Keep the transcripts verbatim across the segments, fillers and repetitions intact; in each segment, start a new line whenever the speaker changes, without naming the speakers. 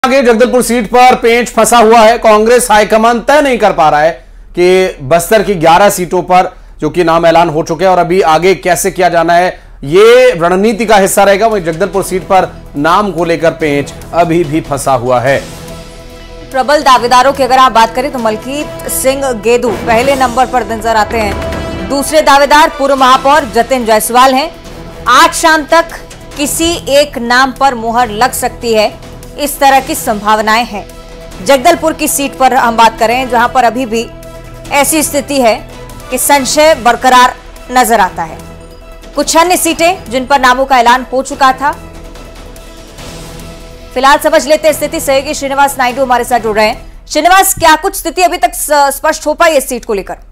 आगे जगदलपुर सीट पर पेंच फंसा हुआ है। कांग्रेस हाईकमान तय नहीं कर पा रहा है कि बस्तर की ग्यारह सीटों पर जो कि नाम ऐलान हो चुके हैं और अभी आगे कैसे किया जाना है, ये रणनीति का हिस्सा रहेगा। वहीं जगदलपुर सीट पर नाम को लेकर पेंच अभी भी फंसा हुआ है।
प्रबल दावेदारों की अगर आप बात करें तो मलकीत सिंह गेदू पहले नंबर पर नजर आते हैं। दूसरे दावेदार पूर्व महापौर जतिन जायसवाल हैं। आज शाम तक किसी एक नाम पर मुहर लग सकती है, इस तरह की संभावनाएं हैं। जगदलपुर की सीट पर हम बात करें जहां पर अभी भी ऐसी स्थिति है कि संशय बरकरार नजर आता है। कुछ अन्य सीटें जिन पर नामों का ऐलान हो चुका था, फिलहाल समझ लेते हैं स्थिति। सहयोगी श्रीनिवास नायडू हमारे साथ जुड़ रहे हैं। श्रीनिवास, क्या कुछ स्थिति अभी तक स्पष्ट हो पाई इस सीट को लेकर?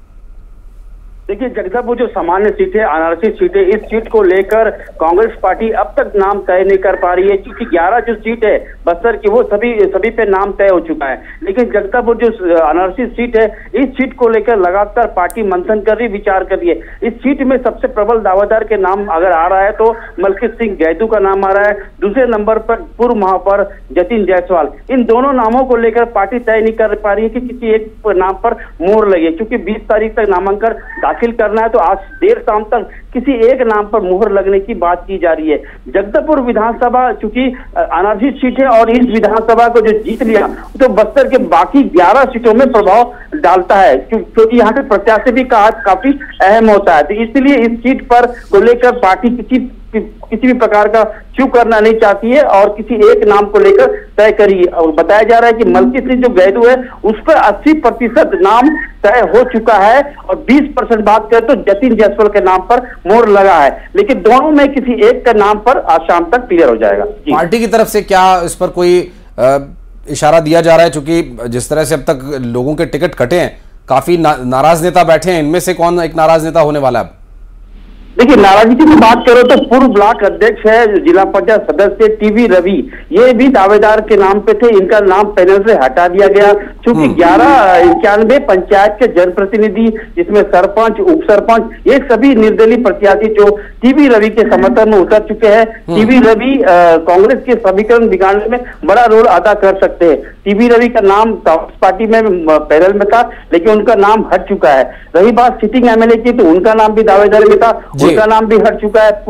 देखिए, जगदलपुर जो सामान्य सीट है, अनारक्षित सीट है, इस सीट को लेकर कांग्रेस पार्टी अब तक नाम तय नहीं कर पा रही है, क्योंकि ग्यारह जो सीट है बस्तर की वो सभी सभी पे नाम तय हो चुका है। लेकिन जगदलपुर जो अनारक्षित सीट है, इस सीट को लेकर लगातार पार्टी मंथन कर रही, विचार कर रही है। इस सीट में सबसे प्रबल दावेदार के नाम अगर आ रहा है तो मलकीत सिंह गेदू का नाम आ रहा है। दूसरे नंबर पर पूर्व महापौर जतिन जायसवाल। इन दोनों नामों को लेकर पार्टी तय नहीं कर पा रही है कि किसी एक नाम पर मोहर लगे, क्योंकि बीस तारीख तक नामांकन दाखिल करना है, तो आज देर शाम तक किसी एक नाम पर मुहर लगने की बात की जा रही है। जगदलपुर विधानसभा चूंकि अनारक्षित सीट है और इस विधानसभा को जो जीत लिया तो बस्तर के बाकी ग्यारह सीटों में प्रभाव डालता है, क्योंकि यहाँ के प्रत्याशी भी का हाथ काफी अहम होता है। तो इसलिए इस सीट पर को लेकर पार्टी किसी किसी भी प्रकार का चूक करना नहीं चाहती है और किसी एक नाम को लेकर तय करी। और बताया जा रहा है कि मलकीत सिंह जो गेदू है उस पर अस्सी प्रतिशत नाम तय हो चुका है और बीस परसेंट बात करें तो जतिन जायसवाल के नाम पर मोहर लगा है। लेकिन दोनों में किसी एक का नाम पर आज शाम तक क्लियर हो जाएगा।
पार्टी की तरफ से क्या इस पर कोई आ, इशारा दिया जा रहा है? क्योंकि जिस तरह से अब तक लोगों के टिकट कटे हैं, काफी ना, नाराज नेता बैठे हैं, इनमें से कौन एक नाराज नेता होने वाला है?
देखिए, नाराजगी की बात करो तो पूर्व ब्लॉक अध्यक्ष है, जिला पंचायत सदस्य टीवी रवि, ये भी दावेदार के नाम पे थे। इनका नाम पैनल से हटा दिया गया, क्योंकि ग्यारह इक्यानवे पंचायत के जनप्रतिनिधि, जिसमें सरपंच, उप सरपंच, ये सभी निर्दलीय प्रत्याशी जो टीवी रवि के समर्थन में उतर चुके हैं। टीवी रवि कांग्रेस के समीकरण बिगाड़ने में बड़ा रोल अदा कर सकते हैं। टीवी रवि का नाम कांग्रेस पार्टी में पैनल में था, लेकिन उनका नाम हट चुका है। रही बात सिटिंग एमएलए की, तो उनका नाम भी दावेदार में था, उनका नाम भी हट चुका है।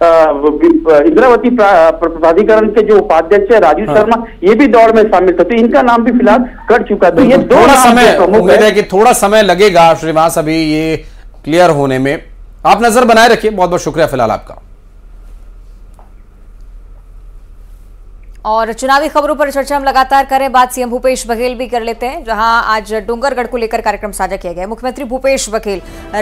पूर्व इंद्रावती प्राधिकरण के जो उपाध्यक्ष है राजू हाँ। शर्मा, ये भी दौड़ में शामिल थे, तो इनका नाम भी फिलहाल कट चुका है। तो ये दो
थोड़ा समय उम्मीद है कि थोड़ा समय लगेगा श्रीनिवास अभी ये क्लियर होने में। आप नजर बनाए रखिए। बहुत बहुत शुक्रिया फिलहाल आपका।
और चुनावी खबरों पर चर्चा हम लगातार करें, बात सीएम भूपेश बघेल भी कर लेते हैं, जहां आज डूंगरगढ़ को लेकर कार्यक्रम साझा किया गया। मुख्यमंत्री भूपेश बघेल